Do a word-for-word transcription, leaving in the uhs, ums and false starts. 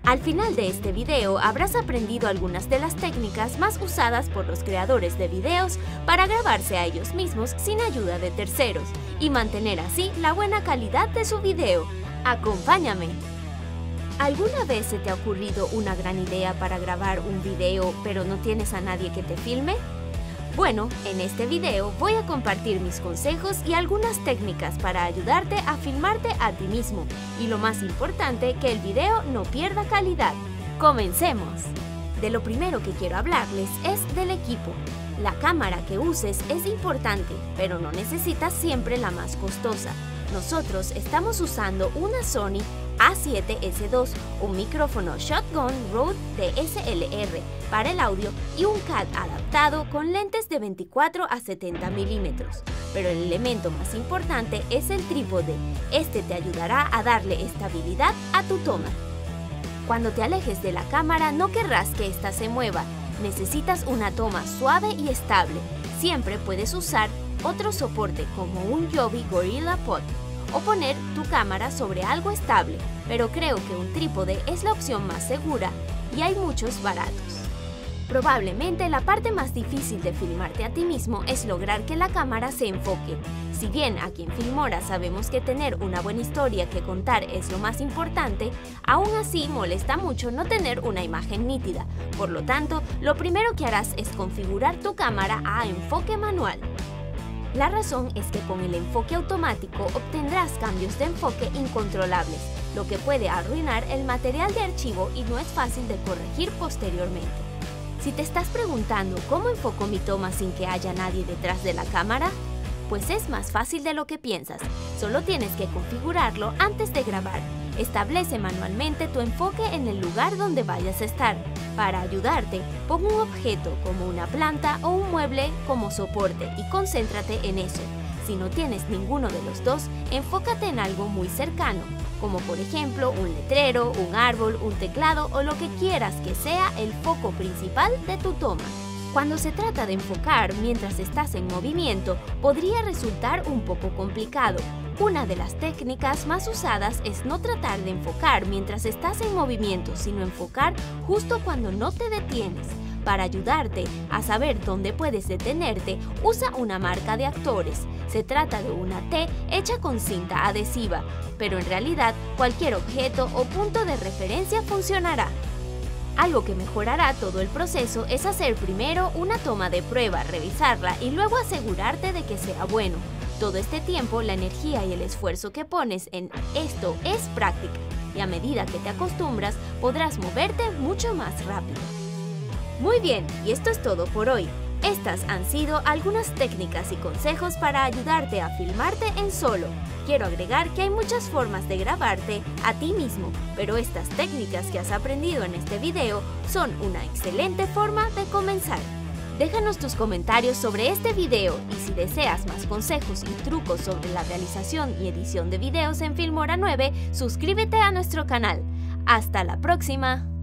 Al final de este video habrás aprendido algunas de las técnicas más usadas por los creadores de videos para grabarse a ellos mismos sin ayuda de terceros y mantener así la buena calidad de su video. ¡Acompáñame! ¿Alguna vez se te ha ocurrido una gran idea para grabar un video pero no tienes a nadie que te filme? Bueno, en este video voy a compartir mis consejos y algunas técnicas para ayudarte a filmarte a ti mismo y lo más importante, que el video no pierda calidad. ¡Comencemos! De lo primero que quiero hablarles es del equipo. La cámara que uses es importante, pero no necesitas siempre la más costosa. Nosotros estamos usando una Sony A siete S dos, un micrófono Shotgun Rode D S L R para el audio y un C A D adaptado con lentes de veinticuatro a setenta milímetros. Pero el elemento más importante es el trípode. Este te ayudará a darle estabilidad a tu toma. Cuando te alejes de la cámara no querrás que ésta se mueva. Necesitas una toma suave y estable. Siempre puedes usar otro soporte como un Joby GorillaPod o poner tu cámara sobre algo estable, pero creo que un trípode es la opción más segura y hay muchos baratos. Probablemente la parte más difícil de filmarte a ti mismo es lograr que la cámara se enfoque. Si bien aquí en Filmora sabemos que tener una buena historia que contar es lo más importante, aún así molesta mucho no tener una imagen nítida. Por lo tanto, lo primero que harás es configurar tu cámara a enfoque manual. La razón es que con el enfoque automático obtendrás cambios de enfoque incontrolables, lo que puede arruinar el material de archivo y no es fácil de corregir posteriormente. Si te estás preguntando cómo enfoco mi toma sin que haya nadie detrás de la cámara, pues es más fácil de lo que piensas. Solo tienes que configurarlo antes de grabar. Establece manualmente tu enfoque en el lugar donde vayas a estar. Para ayudarte, pon un objeto como una planta o un mueble como soporte y concéntrate en eso. Si no tienes ninguno de los dos, enfócate en algo muy cercano, como por ejemplo un letrero, un árbol, un teclado o lo que quieras que sea el foco principal de tu toma. Cuando se trata de enfocar mientras estás en movimiento, podría resultar un poco complicado. Una de las técnicas más usadas es no tratar de enfocar mientras estás en movimiento, sino enfocar justo cuando no te detienes. Para ayudarte a saber dónde puedes detenerte, usa una marca de actores. Se trata de una T hecha con cinta adhesiva, pero en realidad cualquier objeto o punto de referencia funcionará. Algo que mejorará todo el proceso es hacer primero una toma de prueba, revisarla y luego asegurarte de que sea bueno. Todo este tiempo, la energía y el esfuerzo que pones en esto es práctica, y a medida que te acostumbras, podrás moverte mucho más rápido. Muy bien, y esto es todo por hoy. Estas han sido algunas técnicas y consejos para ayudarte a filmarte en solo. Quiero agregar que hay muchas formas de grabarte a ti mismo, pero estas técnicas que has aprendido en este video son una excelente forma de comenzar. Déjanos tus comentarios sobre este video y si deseas más consejos y trucos sobre la realización y edición de videos en Filmora nueve, suscríbete a nuestro canal. ¡Hasta la próxima!